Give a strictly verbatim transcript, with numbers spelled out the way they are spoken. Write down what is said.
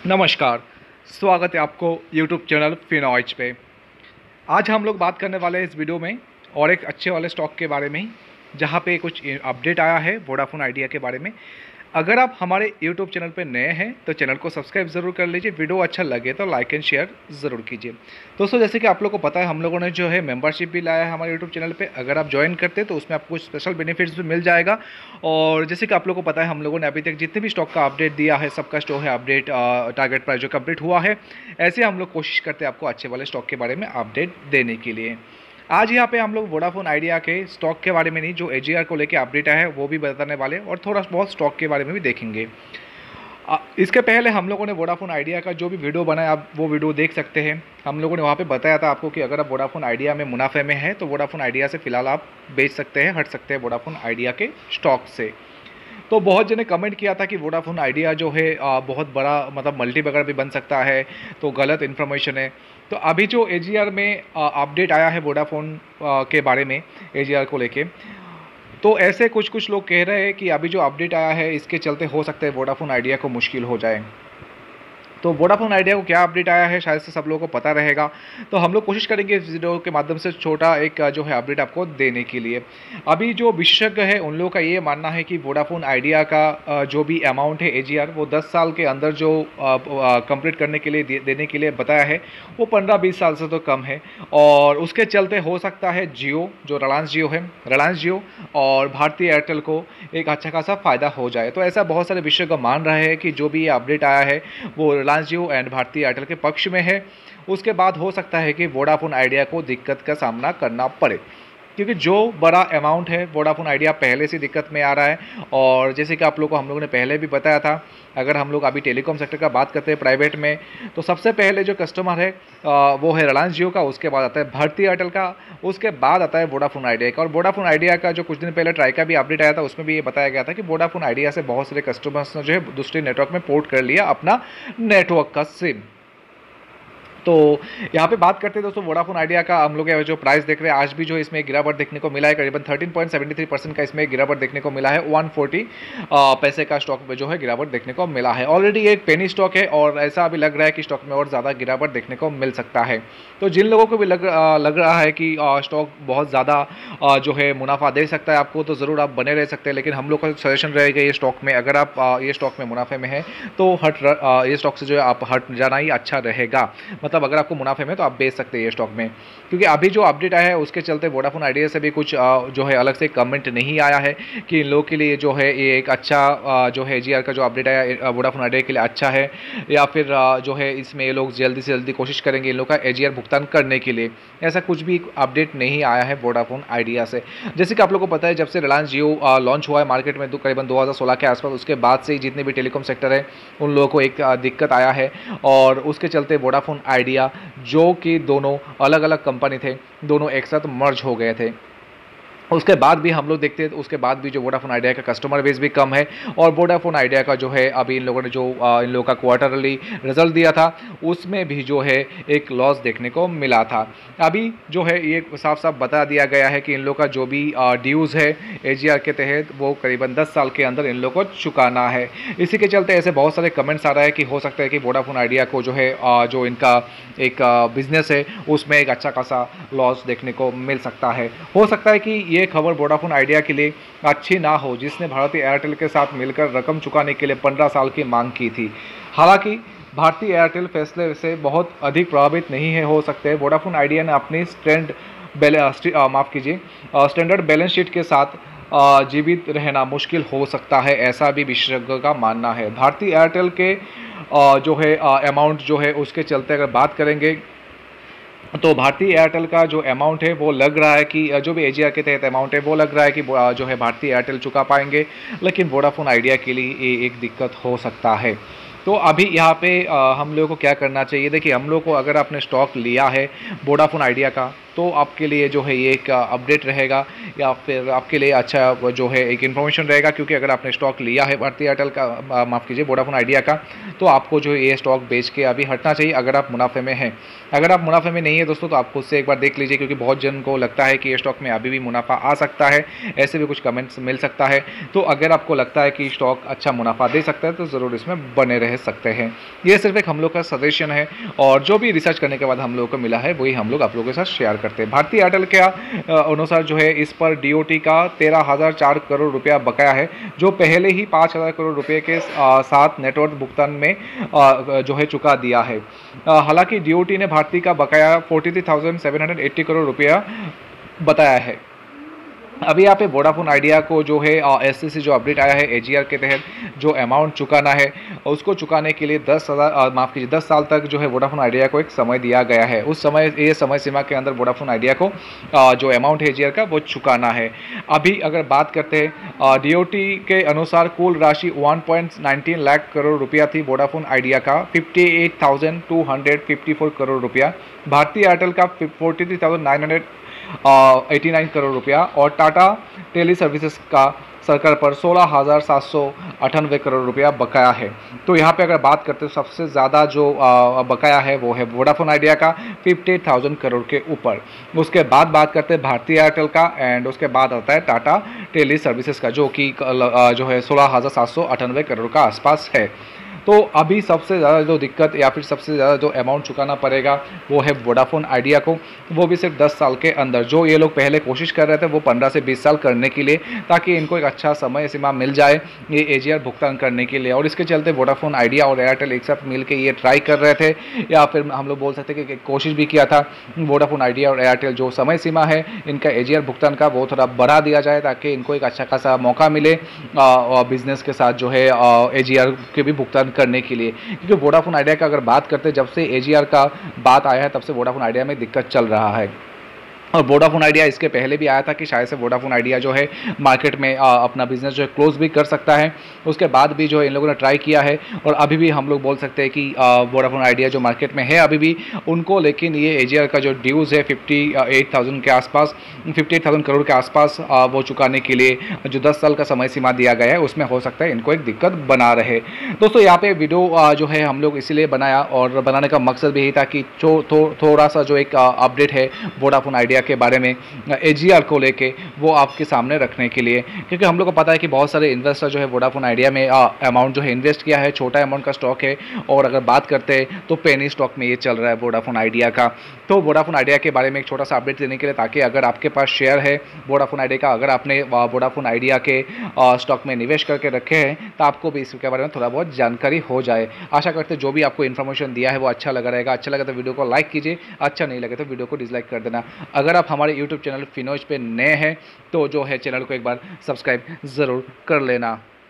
नमस्कार, स्वागत है आपको यूट्यूब चैनल फिनॉइज पे। आज हम लोग बात करने वाले हैं इस वीडियो में और एक अच्छे वाले स्टॉक के बारे में ही, जहाँ पे कुछ अपडेट आया है वोडाफोन आइडिया के बारे में। अगर आप हमारे यूट्यूब चैनल पे नए हैं तो चैनल को सब्सक्राइब ज़रूर कर लीजिए, वीडियो अच्छा लगे तो लाइक एंड शेयर ज़रूर कीजिए। दोस्तों, जैसे कि आप लोग को पता है, हम लोगों ने जो है मेंबरशिप भी लाया है हमारे यूट्यूब चैनल पे। अगर आप ज्वाइन करते हैं तो उसमें आपको स्पेशल बेनिफिट्स भी मिल जाएगा। और जैसे कि आप लोग को पता है, हम लोगों ने अभी तक जितने भी स्टॉक का अपडेट दिया है, सबका स्टॉक है अपडेट टारगेट प्राइस जो कंप्लीट हुआ है। ऐसे हम लोग कोशिश करते हैं आपको अच्छे वाले स्टॉक के बारे में अपडेट देने के लिए। आज यहाँ पे हम लोग वोडाफोन आइडिया के स्टॉक के बारे में नहीं, जो एजीआर को लेके अपडेट आया है वो भी बताने वाले, और थोड़ा बहुत स्टॉक के बारे में भी देखेंगे। आ, इसके पहले हम लोगों ने वोडाफोन आइडिया का जो भी वीडियो बनाया, आप वो वीडियो देख सकते हैं। हम लोगों ने वहाँ पे बताया था आपको कि अगर आप वोडाफोन आइडिया में मुनाफे में है तो वोडाफोन आइडिया से फ़िलहाल आप बेच सकते हैं, हट सकते हैं वोडाफोन आइडिया के स्टॉक से। तो बहुत जने कमेंट किया था कि वोडाफोन आइडिया जो है आ, बहुत बड़ा मतलब मल्टीबैगर भी बन सकता है, तो गलत इन्फॉर्मेशन है। तो अभी जो एजीआर में अपडेट आया है वोडाफोन के बारे में, एजीआर को लेके, तो ऐसे कुछ कुछ लोग कह रहे हैं कि अभी जो अपडेट आया है इसके चलते हो सकता है वोडाफोन आइडिया को मुश्किल हो जाए। तो वोडाफोन आइडिया को क्या अपडेट आया है शायद से सब लोगों को पता रहेगा, तो हम लोग कोशिश करेंगे इस वीडियो के माध्यम से छोटा एक जो है अपडेट आपको देने के लिए। अभी जो विशेषज्ञ है उन लोगों का ये मानना है कि वोडाफोन आइडिया का जो भी अमाउंट है एजीआर, वो दस साल के अंदर जो कंप्लीट करने के लिए देने के लिए बताया है वो पंद्रह बीस साल से तो कम है। और उसके चलते हो सकता है जियो, जो रिलायंस जियो है, रिलायंस जियो और भारतीय एयरटेल को एक अच्छा खासा फ़ायदा हो जाए। तो ऐसा बहुत सारे विशेषज्ञ मान रहे हैं कि जो भी ये अपडेट आया है वो रिलायंस जियो एंड भारतीय एयरटेल के पक्ष में है। उसके बाद हो सकता है कि वोडाफोन आइडिया को दिक्कत का सामना करना पड़े, क्योंकि जो बड़ा अमाउंट है वोडाफोन आइडिया पहले से दिक्कत में आ रहा है। और जैसे कि आप लोगों को हम लोगों ने पहले भी बताया था, अगर हम लोग अभी टेलीकॉम सेक्टर का बात करते हैं प्राइवेट में, तो सबसे पहले जो कस्टमर है वो है रिलायंस जियो का, उसके बाद आता है भारतीय एयरटेल का, उसके बाद आता है वोडाफोन आइडिया का। और वोडाफोन आइडिया का जो कुछ दिन पहले ट्राई का भी अपडेट आया था, उसमें भी ये बताया गया था कि वोडाफोन आइडिया से बहुत सारे कस्टमर्स ने जो है दूसरे नेटवर्क में पोर्ट कर लिया अपना नेटवर्क का सिम। तो यहाँ पे बात करते हैं दोस्तों वोडाफोन आइडिया का, हम लोग जो प्राइस देख रहे हैं आज भी जो इसमें गिरावट देखने को मिला है, करीबन तेरह पॉइंट सात तीन परसेंट का इसमें गिरावट देखने को मिला है। एक सौ चालीस पैसे का स्टॉक में जो है गिरावट देखने को मिला है। ऑलरेडी एक पेनी स्टॉक है और ऐसा अभी लग रहा है कि स्टॉक में और ज़्यादा गिरावट देखने को मिल सकता है। तो जिन लोगों को भी लग लग रहा है कि स्टॉक बहुत ज़्यादा जो है मुनाफा दे सकता है आपको, तो ज़रूर आप बने रह सकते हैं। लेकिन हम लोग का सजेशन रहेगा ये स्टॉक में, अगर आप ये स्टॉक में मुनाफे में है तो हट ये स्टॉक से जो है आप हट जाना ही अच्छा रहेगा। मतलब अगर आपको मुनाफे में तो आप बेच सकते हैं ये स्टॉक में, क्योंकि अभी जो अपडेट आया है उसके चलते वोडाफोन आइडिया से भी कुछ जो है अलग से कमेंट नहीं आया है कि इन लोगों के लिए जो है ये एक अच्छा जो है एजीआर का जो अपडेट आया वोडाफोन आइडिया के लिए अच्छा है, या फिर जो है इसमें ये लोग जल्दी से जल्दी कोशिश करेंगे इन लोग का एजीआर भुगतान करने के लिए। ऐसा कुछ भी अपडेट नहीं आया है वोडाफोन आइडिया से। जैसे कि आप लोगों को पता है, जब से रिलायंस जियो लॉन्च हुआ है मार्केट में करीबन दो हज़ार सोलह के आसपास, उसके बाद से ही जितने भी टेलीकॉम सेक्टर है उन लोगों को एक दिक्कत आया है। और उसके चलते वोडाफोन आइडिया, जो कि दोनों अलग अलग कंपनी थे, दोनों एक साथ मर्ज हो गए थे। उसके बाद भी हम लोग देखते हैं, उसके बाद भी जो वोडाफोन आइडिया का कस्टमर बेस भी कम है। और वोडाफोन आइडिया का जो है अभी इन लोगों ने जो इन लोगों का क्वार्टरली रिजल्ट दिया था उसमें भी जो है एक लॉस देखने को मिला था। अभी जो है ये साफ साफ बता दिया गया है कि इन लोगों का जो भी ड्यूज़ है एजीआर के तहत वो करीबन दस साल के अंदर इन लोगों को चुकाना है। इसी के चलते ऐसे बहुत सारे कमेंट्स आ रहा है कि हो सकता है कि वोडाफोन आइडिया को जो है जो इनका एक बिजनेस है उसमें एक अच्छा खासा लॉस देखने को मिल सकता है। हो सकता है कि ये ये खबर वोडाफोन आइडिया के लिए अच्छी ना हो, जिसने भारतीय एयरटेल के साथ मिलकर रकम चुकाने के लिए पंद्रह साल की मांग की थी। हालांकि भारतीय एयरटेल फैसले से बहुत अधिक प्रभावित नहीं है। हो सकते हैं वोडाफोन आइडिया ने अपनी स्टैंड माफ़ कीजिए स्टैंडर्ड बैलेंस शीट के साथ जीवित रहना मुश्किल हो सकता है, ऐसा भी विशेषज्ञों का मानना है। भारतीय एयरटेल के जो है अमाउंट जो है उसके चलते अगर बात करेंगे तो भारतीय एयरटेल का जो अमाउंट है वो लग रहा है कि जो भी एजीआर के तहत अमाउंट है वो लग रहा है कि जो है भारतीय एयरटेल चुका पाएंगे, लेकिन वोडाफोन आइडिया के लिए ये एक दिक्कत हो सकता है। तो अभी यहाँ पे हम लोगों को क्या करना चाहिए, देखिए हम लोग को अगर आपने स्टॉक लिया है वोडाफोन आइडिया का तो आपके लिए जो है ये एक अपडेट रहेगा या फिर आपके लिए अच्छा जो है एक इन्फॉर्मेशन रहेगा, क्योंकि अगर आपने स्टॉक लिया है भारतीय एयरटेल का, माफ़ कीजिए वोडाफोन आइडिया का, तो आपको जो है ये स्टॉक बेच के अभी हटना चाहिए अगर आप मुनाफे में हैं। अगर आप मुनाफे में नहीं है दोस्तों तो आप खुद से एक बार देख लीजिए, क्योंकि बहुत जन को लगता है कि ये स्टॉक में अभी भी मुनाफा आ सकता है, ऐसे भी कुछ कमेंट्स मिल सकता है। तो अगर आपको लगता है कि स्टॉक अच्छा मुनाफा दे सकता है तो ज़रूर इसमें बने रह सकते हैं। ये सिर्फ एक हम लोग का सजेशन है और जो भी रिसर्च करने के बाद हम लोगों को मिला है वही हम लोग आप लोगों के साथ शेयर करते हैं। भारतीय एयरटेल के अनुसार जो है इस पर डीओटी का तेरह हज़ार चार करोड़ रुपया बकाया है, जो पहले ही पाँच हज़ार करोड़ रुपए के साथ नेटवर्क भुगतान में जो है चुका दिया है। हालांकि डीओटी ने भारतीय का बकाया forty three thousand seven hundred eighty crore रुपया बताया है। अभी यहाँ पे वोडाफोन आइडिया को जो है एससीसी जो अपडेट आया है एजीआर के तहत जो अमाउंट चुकाना है उसको चुकाने के लिए दस हज़ार माफ़ कीजिए दस साल तक जो है वोडाफोन आइडिया को एक समय दिया गया है। उस समय ये समय सीमा के अंदर वोडाफोन आइडिया को आ, जो अमाउंट है एजीआर का वो चुकाना है। अभी अगर बात करते हैं डीओटी के अनुसार कुल राशि one point nineteen lakh crore रुपया थी वोडाफोन आइडिया का fifty eight thousand two hundred fifty four crore रुपया, भारतीय एयरटेल का forty three thousand nine hundred eighty nine crore रुपया और टाटा टेली सर्विसेज का सरकार पर सोलह हज़ार सात सौ अट्ठानवे करोड़ रुपया बकाया है। तो यहाँ पे अगर बात करते हैं सबसे ज़्यादा जो बकाया है वो है वोडाफोन आइडिया का फिफ्टी थाउजेंड करोड़ के ऊपर। उसके बाद बात करते हैं भारतीय एयरटेल का एंड उसके बाद आता है टाटा टेली सर्विसेज का जो कि जो है सोलह हज़ार सात सौ अट्ठानवे करोड़ का आसपास है। तो अभी सबसे ज़्यादा जो दिक्कत या फिर सबसे ज़्यादा जो अमाउंट चुकाना पड़ेगा वो है वोडाफोन आइडिया को, वो भी सिर्फ दस साल के अंदर। जो ये लोग पहले कोशिश कर रहे थे वो पंद्रह से बीस साल करने के लिए, ताकि इनको एक अच्छा समय सीमा मिल जाए ये एजीआर भुगतान करने के लिए। और इसके चलते वोडाफोन आइडिया और एयरटेल एक साथ मिल के ये ट्राई कर रहे थे, या फिर हम लोग बोल सकते कि कोशिश भी किया था वोडाफोन आइडिया और एयरटेल जो समय सीमा है इनका एजीआर भुगतान का वो थोड़ा बढ़ा दिया जाए, ताकि इनको एक अच्छा खासा मौका मिले बिजनेस के साथ जो है एजीआर के भी भुगतान करने के लिए। क्योंकि वोडाफोन आइडिया का अगर बात करते हैं जब से एजीआर का बात आया है तब से वोडाफोन आइडिया में दिक्कत चल रहा है। और वोडाफोन आइडिया इसके पहले भी आया था कि शायद से वोडाफोन आइडिया जो है मार्केट में आ, अपना बिजनेस जो है क्लोज भी कर सकता है। उसके बाद भी जो है इन लोगों ने ट्राई किया है और अभी भी हम लोग बोल सकते हैं कि वोडाफोन आइडिया जो मार्केट में है अभी भी उनको, लेकिन ये एजीआर का जो ड्यूज़ है फिफ्टी एट थाउजेंड के आसपास फिफ्टी एट थाउजेंड करोड़ के आसपास आ, वो चुकाने के लिए जो दस साल का समय सीमा दिया गया है उसमें हो सकता है इनको एक दिक्कत बना रहे। दोस्तों यहाँ पे वीडियो जो है हम लोग इसीलिए बनाया और बनाने का मकसद भी यही था कि थो, थो, थोड़ा सा जो एक अपडेट है वोडाफोन आइडिया के बारे में एजीआर को लेके वो आपके सामने रखने के लिए, क्योंकि हम लोग को पता है कि बहुत सारे इन्वेस्टर जो है वोडाफोन आइडिया में अमाउंट जो है इन्वेस्ट किया है, छोटा अमाउंट का स्टॉक है। और अगर बात करते हैं तो पेनी स्टॉक में ये चल रहा है वोडाफोन आइडिया का। तो वोडाफोन आइडिया के बारे में एक छोटा सा अपडेट देने के लिए, ताकि अगर आपके पास शेयर है वोडाफोन आइडिया का, अगर आपने वोडाफोन आइडिया के स्टॉक में निवेश करके रखे हैं तो आपको भी इसके बारे में थोड़ा बहुत जानकारी हो जाए। आशा करते जो भी आपको इन्फॉर्मेशन दिया है वो अच्छा लगा रहेगा। अच्छा लगा तो वीडियो को लाइक कीजिए, अच्छा नहीं लगे तो वीडियो को डिसलाइक कर देना। अगर आप हमारे यूट्यूब चैनल फिनोज पे नए हैं तो जो है चैनल को एक बार सब्सक्राइब ज़रूर कर लेना।